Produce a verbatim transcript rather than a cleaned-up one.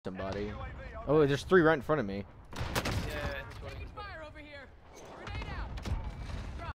somebody. Oh, there's three right in front of me.